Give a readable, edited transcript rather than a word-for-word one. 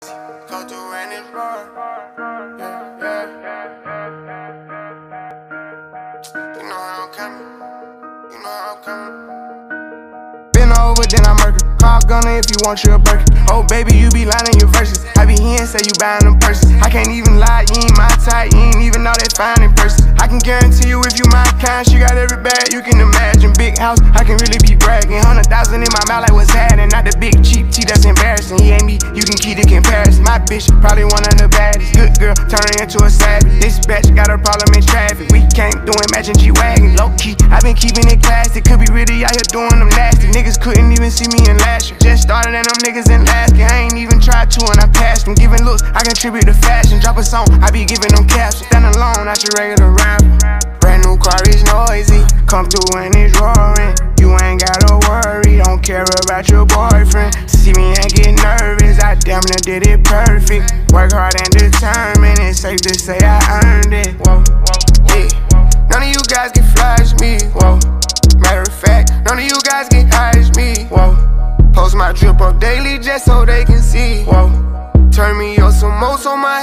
Come through and it's roaring. Yeah, yeah. You know how I'm coming. You know how I'm coming. Been over, then I murder. Call Gunner if you want you a Birkin. Oh baby, you be lying in your verses. I be here and say you buying them purses. I can't even lie, you ain't my type. You ain't even know that fine in person. I can guarantee you if you my kind, she got every bag you can imagine. Big house, I can really be bragging. 100,000 in my mouth like what's happening. Not the big cheap tea that's embarrassing. He ain't me, you can keep the comparison. My bitch probably one of the baddest. Good girl, turning into a savage. This bitch got a problem in traffic. We can't do it, matching G-Wagon. Low key, I been keeping it classy. Could be really out here doing them nasty. Niggas couldn't even see me in last year. Just started and them niggas in last year. I ain't even tried to and I passed them. Giving looks, I contribute to fashion. Drop a song, I be giving them captions. Stand alone, not your regular rapper. Brand new car is noisy. Come through and it's roaring. You ain't gotta worry, don't care about your boyfriend. See me and get nervous, I damn near did it perfect. Work hard and determined, it's safe to say I earned it. Whoa, yeah. None of you guys can flash me, whoa. Matter of fact, none of you guys can hide me, whoa. Post my drip up daily just so they can see, whoa. Turn me up some more so my